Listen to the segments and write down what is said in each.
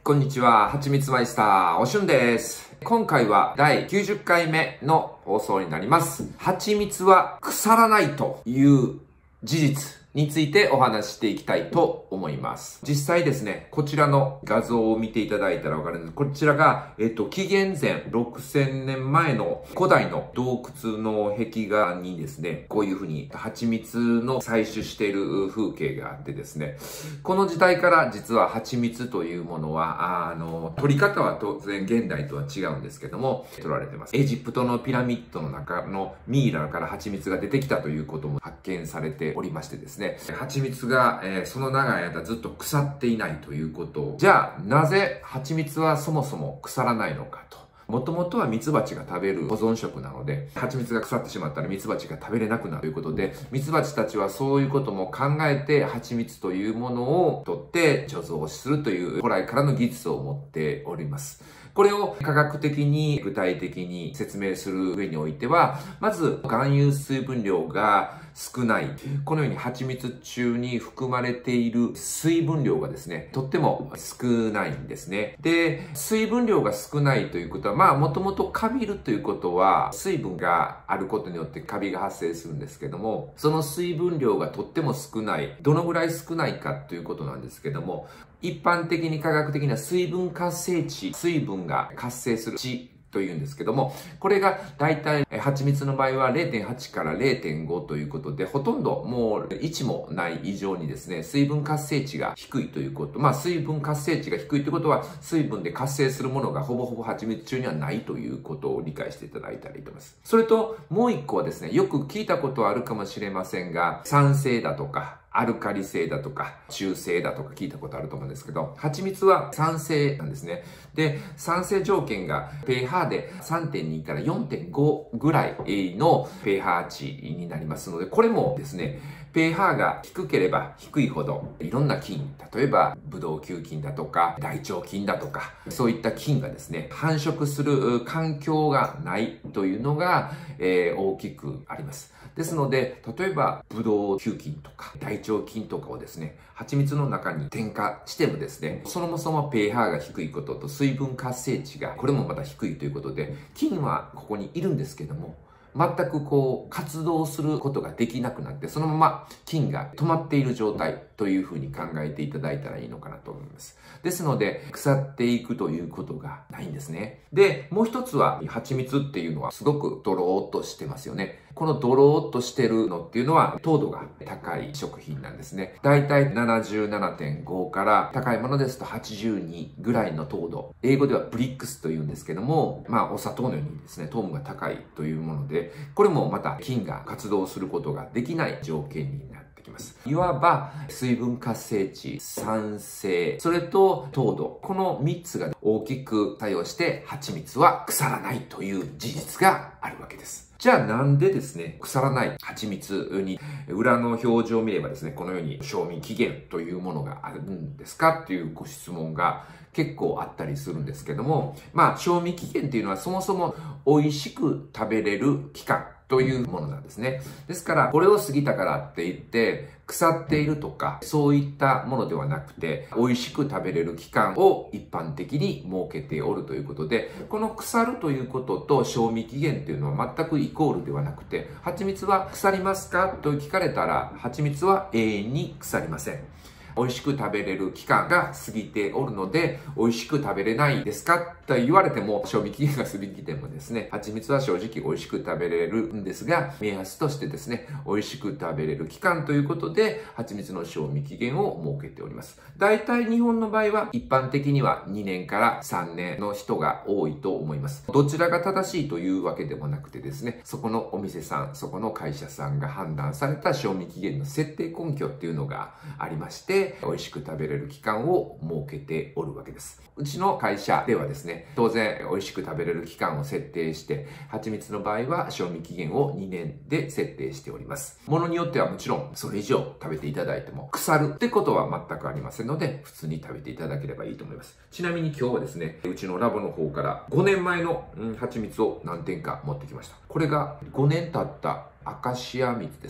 こんにちは、はちみつマイスター、おしゅんです。今回は第90回目の放送になります。はちみつは腐らないという事実についてお話ししていきたいと思います。実際ですね、こちらの画像を見ていただいたらわかるんです。こちらが、紀元前6000年前の古代の洞窟の壁画にですね、こういうふうに蜂蜜の採取している風景があってですね、この時代から実は蜂蜜というものは、取り方は当然現代とは違うんですけども、取られてます。エジプトのピラミッドの中のミイラから蜂蜜が出てきたということも発見されておりましてですね、蜂蜜が、その長い間ずっと腐っていないということを、じゃあなぜ蜂蜜はそもそも腐らないのかと。もともとはミツバチが食べる保存食なので、蜂蜜が腐ってしまったらミツバチが食べれなくなるということで、ミツバチたちはそういうことも考えて、蜂蜜というものを取って貯蔵するという古来からの技術を持っております。これを科学的に具体的に説明する上においては、まず含有水分量が少ない。このように蜂蜜中に含まれている水分量がですね、とっても少ないんですね。で、水分量が少ないということは、もともとカビるということは、水分があることによってカビが発生するんですけども、その水分量がとっても少ない。どのぐらい少ないかということなんですけども、一般的に科学的な水分活性値、水分が活性する値というんですけども、これが大体蜂蜜の場合は 0.8 から 0.5 ということで、ほとんどもう1もない以上にですね、水分活性値が低いということ。水分活性値が低いということは、水分で活性するものがほぼほぼ蜂蜜中にはないということを理解していただいたらいいと思います。それと、もう一個はですね、よく聞いたことはあるかもしれませんが、酸性だとか、アルカリ性だとか、中性だとか聞いたことあると思うんですけど、蜂蜜は酸性なんですね。で、酸性条件が pH で 3.2 から 4.5 ぐらいの pH 値になりますので、これもですね、pH が低ければ低いほど、いろんな菌、例えばブドウ球菌だとか、大腸菌だとか、そういった菌がですね、繁殖する環境がないというのが、大きくあります。ですので、例えばブドウ球菌とか大腸菌とかをですね、蜂蜜の中に添加してもですね、そもそも pH が低いことと水分活性値がこれもまた低いということで、菌はここにいるんですけども、全く活動することができなくなって、そのまま菌が止まっている状態というふうに考えていただいたらいいのかなと思います。ですので、腐っていくということがないんですね。で、もう一つは、蜂蜜っていうのはすごくドローっとしてますよね。このドローっとしてるのっていうのは糖度が高い食品なんですね。だいたい 77.5 から高いものですと82ぐらいの糖度。英語ではブリックスというんですけども、お砂糖のようにですね、糖分が高いというもので、これもまた菌が活動することができない条件になってきます。いわば水分活性値、酸性、それと糖度。この3つが大きく作用して蜂蜜は腐らないという事実があるわけです。じゃあなんでですね、腐らない蜂蜜に裏の表示を見ればですね、このように賞味期限というものがあるんですかっていうご質問が結構あったりするんですけども、賞味期限っていうのはそもそも美味しく食べれる期間というものなんですね。ですから、これを過ぎたからって言って、腐っているとか、そういったものではなくて、美味しく食べれる期間を一般的に設けておるということで、この腐るということと賞味期限っていうのは全くイコールではなくて、蜂蜜は腐りますかと聞かれたら、蜂蜜は永遠に腐りません。美味しく食べれる期間が過ぎておるので、美味しく食べれないですかと言われても、賞味期限が過ぎてもですね、蜂蜜は正直美味しく食べれるんですが、目安としてですね、美味しく食べれる期間ということで、蜂蜜の賞味期限を設けております。大体日本の場合は、一般的には2年から3年の人が多いと思います。どちらが正しいというわけでもなくてですね、そこのお店さん、そこの会社さんが判断された賞味期限の設定根拠っていうのがありまして、美味しく食べれる期間を設けておるわけです。うちの会社ではですね、当然美味しく食べれる期間を設定して、蜂蜜の場合は賞味期限を2年で設定しております。ものによってはもちろんそれ以上食べていただいても腐るってことは全くありませんので、普通に食べていただければいいと思います。ちなみに今日はですね、うちのラボの方から5年前の蜂蜜を何点か持ってきました。これが5年経ったアカシア蜜です。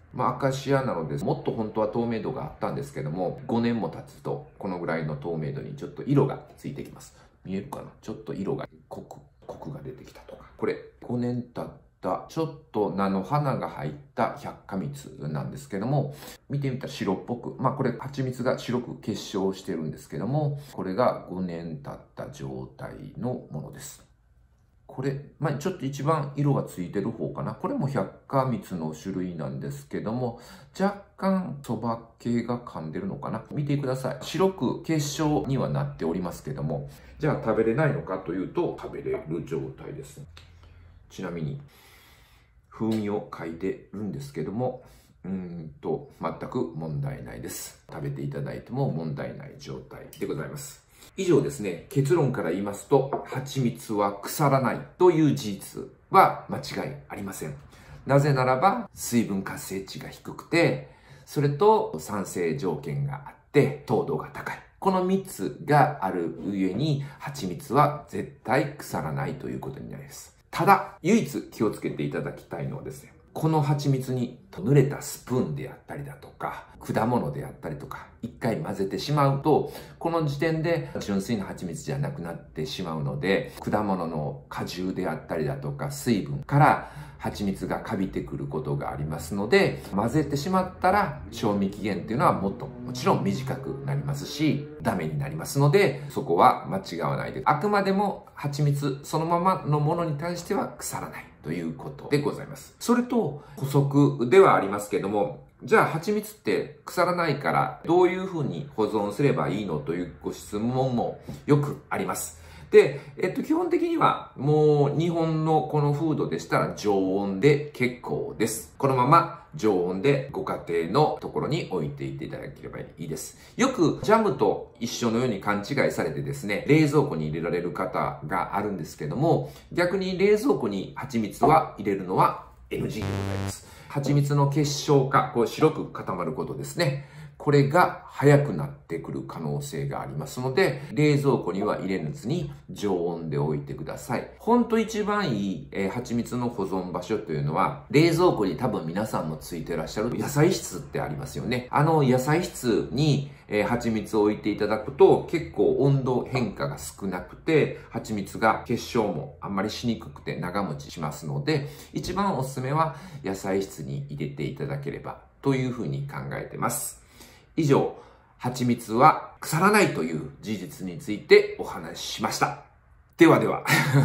アカシアなので、もっと本当は透明度があったんですけども、5年も経つと、このぐらいの透明度にちょっと色がついてきます。見えるかな？ちょっと色が濃くが出てきたとか。これ、5年経ったちょっと菜の花が入った百花蜜なんですけども、見てみたら白っぽく、これ蜂蜜が白く結晶してるんですけども、これが5年経った状態のものです。これ、ちょっと一番色がついてる方かな。これも百花蜜の種類なんですけども、若干そば系が噛んでるのかな。見てください。白く結晶にはなっておりますけども、じゃあ食べれないのかというと、食べれる状態です。ちなみに、風味を嗅いでるんですけども、全く問題ないです。食べていただいても問題ない状態でございます。以上ですね、結論から言いますと、蜂蜜は腐らないという事実は間違いありません。なぜならば、水分活性値が低くて、それと酸性条件があって、糖度が高い。この3つがある上に、蜂蜜は絶対腐らないということになります。ただ、唯一気をつけていただきたいのはですね、この蜂蜜に濡れたスプーンであったりだとか、果物であったりとか、一回混ぜてしまうと、この時点で純粋な蜂蜜じゃなくなってしまうので、果物の果汁であったりだとか、水分から蜂蜜がカビてくることがありますので、混ぜてしまったら、賞味期限っていうのはもちろん短くなりますし、ダメになりますので、そこは間違わないで。あくまでも蜂蜜そのままのものに対しては腐らないということでございます。それと補足ではありますけども、じゃあ蜂蜜って腐らないからどういうふうに保存すればいいのというご質問もよくあります。で、基本的にはもう日本のこのフードでしたら常温で結構です。このまま常温でご家庭のところに置いていていただければいいです。よくジャムと一緒のように勘違いされてですね、冷蔵庫に入れられる方があるんですけども、逆に冷蔵庫に蜂蜜は入れるのは NG でございます。蜂蜜の結晶化、こう白く固まることですね。これが早くなってくる可能性がありますので、冷蔵庫には入れずに常温で置いてください。ほんと一番いい、蜂蜜の保存場所というのは、冷蔵庫に多分皆さんもついてらっしゃる野菜室ってありますよね。あの野菜室に蜂蜜を置いていただくと結構温度変化が少なくて、蜂蜜が結晶もあんまりしにくくて長持ちしますので、一番おすすめは野菜室に入れていただければというふうに考えてます。以上、蜂蜜は腐らないという事実についてお話ししました。ではでは。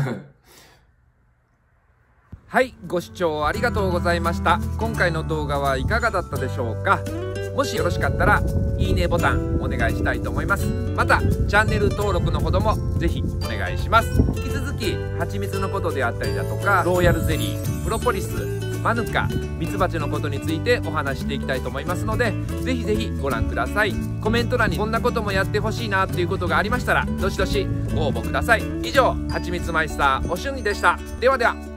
はい、ご視聴ありがとうございました。今回の動画はいかがだったでしょうか。もしよろしかったら、いいねボタンお願いしたいと思います。また、チャンネル登録のほどもぜひお願いします。引き続き、蜂蜜のことであったりだとか、ローヤルゼリー、プロポリス、マヌカ、ミツバチのことについてお話していきたいと思いますので、ぜひぜひご覧ください。コメント欄にこんなこともやってほしいなっていうことがありましたら、どしどしご応募ください。以上、蜂蜜マイスターおしゅんでした。ではでは。